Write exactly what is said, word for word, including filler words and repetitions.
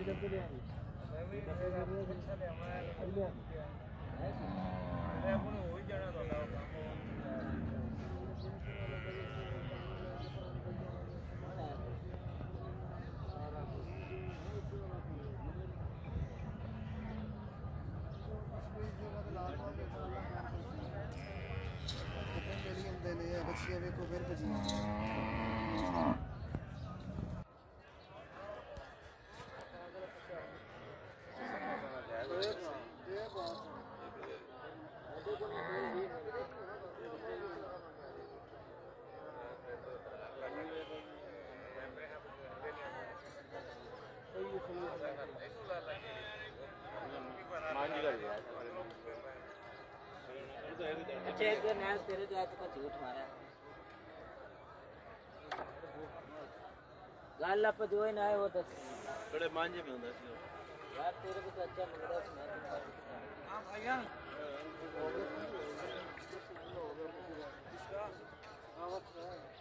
बच्चियां देखो फिर बची अच्छा एक बार मैं तेरे जो आज का झूठ मारा गाल आप जो है ना है वो दस बड़े मांझे में होता है यार तेरे को तो अच्छा मिल रहा है सुना हां भैया हो गया हो गया